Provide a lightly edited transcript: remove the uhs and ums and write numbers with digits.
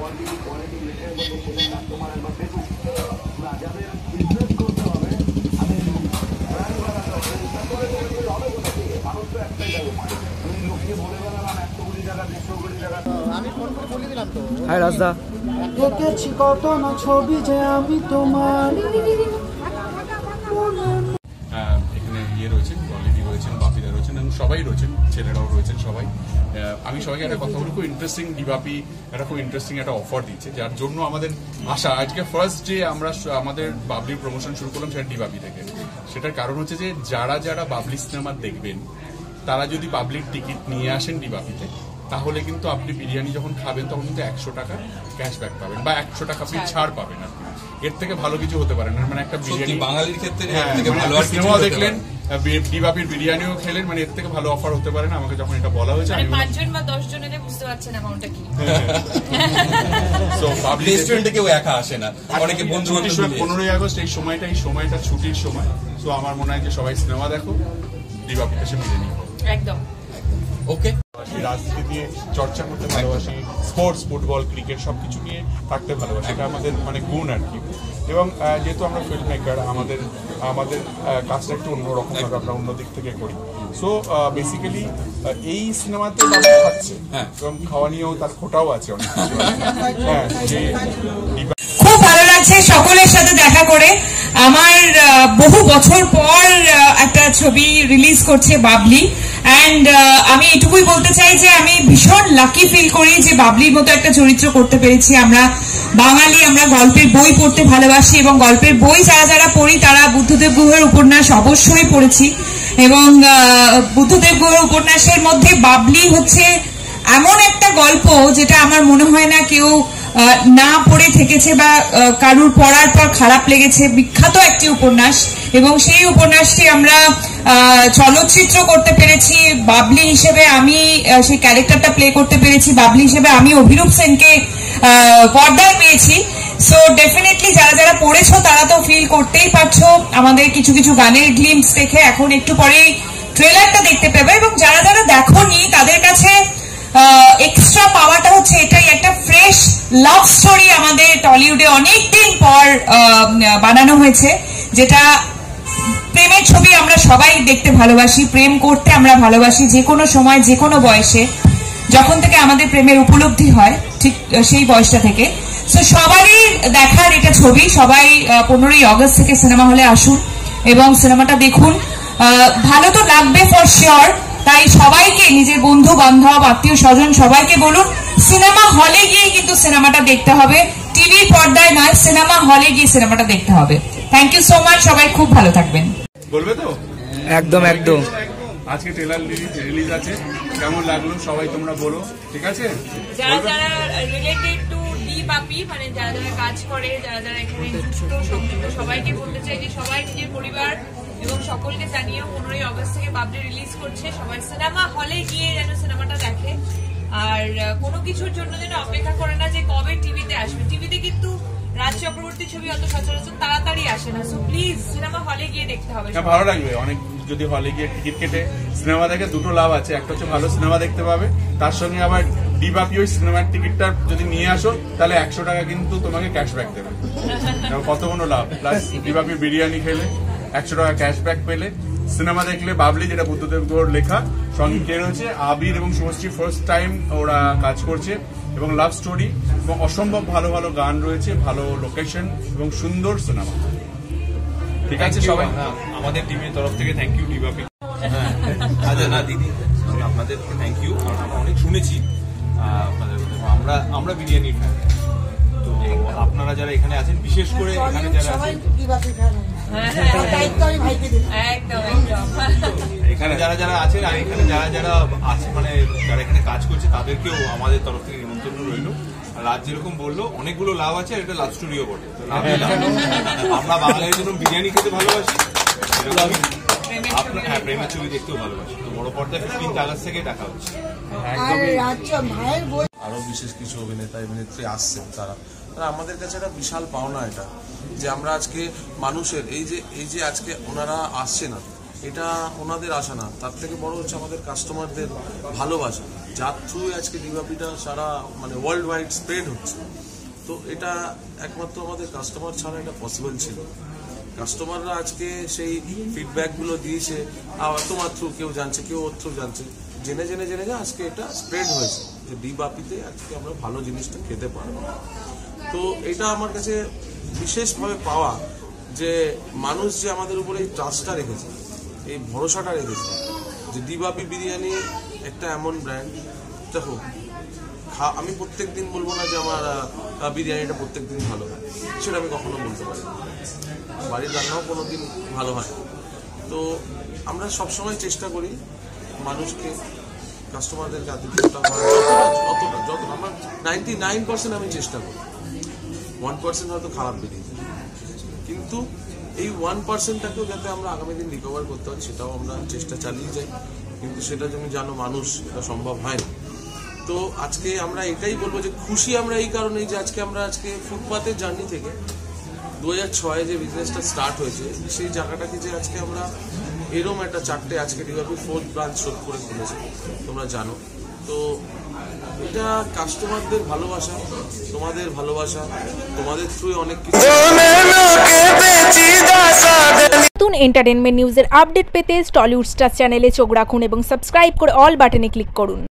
High Rajda, দেখেছি কত না ছবি যে আমি তোমার। এখানে ইয়ে রয়েছেন, অলরেডি রয়েছেন, বাপিদা রয়েছেন এবং সবাই রয়েছেন, ছেলেরাও রয়েছেন সবাই। আমি সবাইকে একটা কথা বলি, খুব ইন্টারেস্টিং, ডিবাপি একটা খুব ইন্টারেস্টিং একটা অফার দিচ্ছে, যার জন্য আমাদের আশা। আজকে ফার্স্ট ডে আমরা আমাদের বাবলির প্রমোশন শুরু করলাম সেটা ডিবাপি থেকে। সেটার কারণ হচ্ছে যে যারা যারা বাবলি সিনেমা দেখবেন তারা যদি পাবলিক টিকিট নিয়ে আসেন ডিবাপি থেকে, তাহলে কিন্তু আপনি বিরিয়ানি যখন খাবেন তখন কিন্তু 100 টাকা ক্যাশব্যাক পাবেন বা 100 টাকা আপনি ছাড় পাবেন। আর এর থেকে ভালো কিছু হতে পারে না। মানে একটা বিরিয়ানি বাঙালির ক্ষেত্রে সিনেমাও দেখলেন, ডিবাপির বিরিয়ানিও খেলেন, মানে এর থেকে ভালো অফার হতে পারে না। আমাকে যখন এটা বলা হয়েছে, আমি 5 জন বা 10 জনের বুঝতে পারছেন অ্যামাউন্টটা কি। সো পাবলিক রেস্টুরেন্টে কেউ একা আসে না, অনেকে বন্ধু বান্ধব। 15ই আগস্ট এই সময়টা ছুটির সময়। সো আমার মনে হয় যে সবাই সিনেমা দেখো, ডিবাপিতে এসে বিরিয়ানি একদম ওকে। রাজনীতি নিয়ে চর্চা করতে ভালোবাসি, স্পোর্টস, ফুটবল, ক্রিকেট সবকিছু নিয়ে থাকতে ভালোবাসি, এটা আমাদের মানে গুণ আর কি। এবং যেহেতু আমরা ফিল্ম মেকার, আমাদের কাজটা একটু অন্যরকম ভাবে আমরা অন্য দিক থেকে করি। সো বেসিক্যালি এই সিনেমাতে বাবু খাচ্ছে এবং খাওয়া নিয়েও তার খোটাও আছে অনেক কিছু। হ্যাঁ, খুব ভালো লাগছে সকলের সাথে দেখা করে। আমার বহু বছর পর একটা ছবি রিলিজ করছে বাবলি, অ্যান্ড আমি এটুকুই বলতে চাই যে আমি ভীষণ লাকি ফিল করি যে বাবলির মতো একটা চরিত্র করতে পেরেছি। আমরা বাঙালি, আমরা গল্পের বই পড়তে ভালোবাসি এবং গল্পের বই যারা যারা পড়ি তারা বুদ্ধদেব গুহের উপন্যাস অবশ্যই পড়েছি। এবং বুদ্ধদেব গুহের উপন্যাসের মধ্যে বাবলি হচ্ছে এমন একটা গল্প যেটা আমার মনে হয় না কেউ না পড়ে থেকেছে বা কারুর পড়ার পর খারাপ লেগেছে। বিখ্যাত একটি উপন্যাস এবং সেই উপন্যাসটি আমরা চলচ্চিত্র করতে পেরেছি। বাবলি হিসেবে আমি সেই ক্যারেক্টারটা প্লে করতে পেরেছি, বাবলি হিসেবে আমি অভিরূপ সেনকে পর্দায় পেয়েছি। সো ডেফিনেটলি যারা যারা পড়েছো তারা তো ফিল করতেই পারছো। আমাদের কিছু কিছু গানের গ্লিম্পস দেখে এখন একটু পরেই ট্রেলারটা দেখতে পাবে, এবং যারা যারা দেখোনি তাদের কাছে এক্সট্রা পাওয়াটা হচ্ছে এটাই, একটা ফ্রেশ লাভ স্টোরি আমাদের টলিউডে অনেকদিন পর বানানো হয়েছে, যেটা প্রেমের ছবি আমরা সবাই দেখতে ভালোবাসি, প্রেম করতে আমরা ভালোবাসি যে কোনো সময় যে কোনো বয়সে, যখন থেকে আমাদের প্রেমের উপলব্ধি হয় ঠিক সেই বয়সটা থেকে। সো সবারই দেখার এটা ছবি। সবাই 15ই আগস্ট থেকে সিনেমা হলে আসুন এবং সিনেমাটা দেখুন। ভালো তো লাগবে ফর শিওর, তাই সবাইকে, নিজের বন্ধু বান্ধব আত্মীয় স্বজন সবাইকে বলুন সিনেমা হলে গিয়ে কিন্তু সিনেমাটা দেখতে হবে, টিভি পর্দায় নয়, সিনেমা হলে গিয়ে সিনেমাটা দেখতে হবে। থ্যাংক ইউ সো মাচ, সবাই খুব ভালো থাকবেন। বলবে তো একদম একদম। আজকে ট্রেলার রিলিজ আছে, কেমন লাগলো সবাই তোমরা বলো, ঠিক আছে? যারা যারা রিলেটেড টু ডিবাপি, মানে যারা যারা কাজ করে, যারা যারা এখানে যুক্ত সংযুক্ত, সবাইকে বলতে চাই যে সবাই নিজের পরিবার এবং সকলকে জানিয়েও 15ই আগস্ট থেকে বাবলি রিলিজ করছে। সবাই সিনেমা হলে গিয়ে যেন সিনেমাটা দেখে, আর কোনো কিছুর জন্য যেন অপেক্ষা করে না যে কবে টিভিতে আসবে। টিভিতে কিন্তু রাজ চক্রবর্তী ছবি অত সচরাচর তাড়াতাড়ি আসে না। সো প্লিজ সিনেমা হলে গিয়ে দেখতে হবে। ভালো লাগবে অনেক। যদি হলে গিয়ে টিকিট কেটে সিনেমা দেখে দুটো লাভ আছে, একটা হচ্ছে ভালো সিনেমা দেখতে পাবে, তার সঙ্গে আবার ডিবাপি ওই সিনেমার টিকিটটা যদি নিয়ে আসো তাহলে 100 টাকা কিন্তু তোমাকে ক্যাশব্যাক দেবে। কত কোনো লাভ। প্লাস ডিবাপির বিরিয়ানি খেলে 100 টাকা ক্যাশব্যাক পেলে, সিনেমা দেখলে বাবলি, যেটা বুদ্ধদেব গুহর লেখা, সঙ্গে কে রয়েছে আবির এবং শুভশ্রী, ফার্স্ট টাইম ওরা কাজ করছে, এবং লাভ স্টোরি এবং অসম্ভব ভালো ভালো গান রয়েছে, ভালো লোকেশন এবং সুন্দর সিনেমা। ঠিক আছে সবাই, আমাদের টিমের তরফ থেকে থ্যাংক ইউ ডিবাপি। আচ্ছা না দিদি, আপনাদেরকে থ্যাংক ইউ, কারণ আমরা অনেক শুনেছি আপনাদের, আমরা বিরিয়ানি ফ্যান। তো আপনারা যারা এখানে আছেন, বিশেষ করে এখানে যারা আছেন, এখানে যারা যারা আছেন আর এখানে যারা যারা আছে, মানে যারা এখানে কাজ করছে, তাদেরকেও আমাদের তরফ থেকে নিমন্ত্রণ রইল। রাজ যেরকম বললো অনেকগুলো লাভ আছে, আর এটা লাভ স্টোরিও বটে। আমরা বাঙালির জন্য বিরিয়ানি খেতে ভালোবাসি, হ্যাঁ প্রেমের ছবি দেখতেও ভালোবাসি। তো বড় পর্দায় 15 আগস্ট থেকে দেখা হচ্ছে। আরো বিশেষ কিছু অভিনেতা অভিনেত্রী আসছেন, তারা আমাদের কাছে একটা বিশাল পাওনা, এটা যে আমরা আজকে মানুষের এই যে আজকে ওনারা আসছে না, এটা ওনাদের আশা না, তার থেকে বড় হচ্ছে আমাদের কাস্টমারদের ভালোবাসা। যার থ্রু আজকে ডিবাপিটা সারা মানে ওয়ার্ল্ড ওয়াইড স্প্রেড হচ্ছে। তো এটা একমাত্র আমাদের কাস্টমার ছাড়া এটা পসিবল ছিল। কাস্টমাররা আজকে সেই ফিডব্যাকগুলো দিয়েছে, তোমার থ্রু কেউ জানছে, কেউ ওর থ্রু জানছে, জেনে জেনে জেনে যে আজকে এটা স্প্রেড হয়েছে যে ডিবাপিতে আজকে আমরা ভালো জিনিসটা খেতে পারবো। তো এটা আমার কাছে বিশেষভাবে পাওয়া যে মানুষ যে আমাদের উপরে এই ট্রাস্টটা রেখেছে, এই ভরসাটা রেখেছে যে ডিবাপি বিরিয়ানি একটা এমন ব্র্যান্ড। দেখো আমি প্রত্যেক দিন বলবো না যে আমার বিরিয়ানিটা প্রত্যেক দিন ভালো হয়, সেটা আমি কখনো বলতে পারি না। বাড়ির রান্নাও কোনো দিন ভালো হয়। তো আমরা সবসময় চেষ্টা করি মানুষকে, কাস্টমারদেরকে আতিথ্যতা যতটা আমার 99% আমি চেষ্টা করি। 1% হয়তো খারাপ বেরিয়ে যায়, কিন্তু এই 1%টাকেও যাতে আমরা আগামী দিন রিকভার করতে পারি সেটাও আমরা চেষ্টা চালিয়ে যাই। কিন্তু সেটা তুমি জানো মানুষ এটা সম্ভব হয় না। তো আজকে আমরা এটাই বলবো যে খুশি আমরা এই কারণেই যে আজকে ফুটপাতের জার্নি থেকে 2006 যে বিজনেসটা স্টার্ট হয়েছে সেই জায়গাটাকে যে আজকে আমরা এরম একটা 4টে আজকে ডিবাপি 4th ব্রাঞ্চ সোদপুরে খুলেছে তোমরা জানো। তো এটা কাস্টমারদের ভালোবাসা, তোমাদের ভালোবাসা, তোমাদের থ্রুয়ে অনেক কিছু। নতুন এন্টারটেইনমেন্ট নিউজের আপডেট পেতে টলিউড স্টার চ্যানেলে চোখ রাখুন এবং সাবস্ক্রাইব করে অল বাটনে ক্লিক করুন।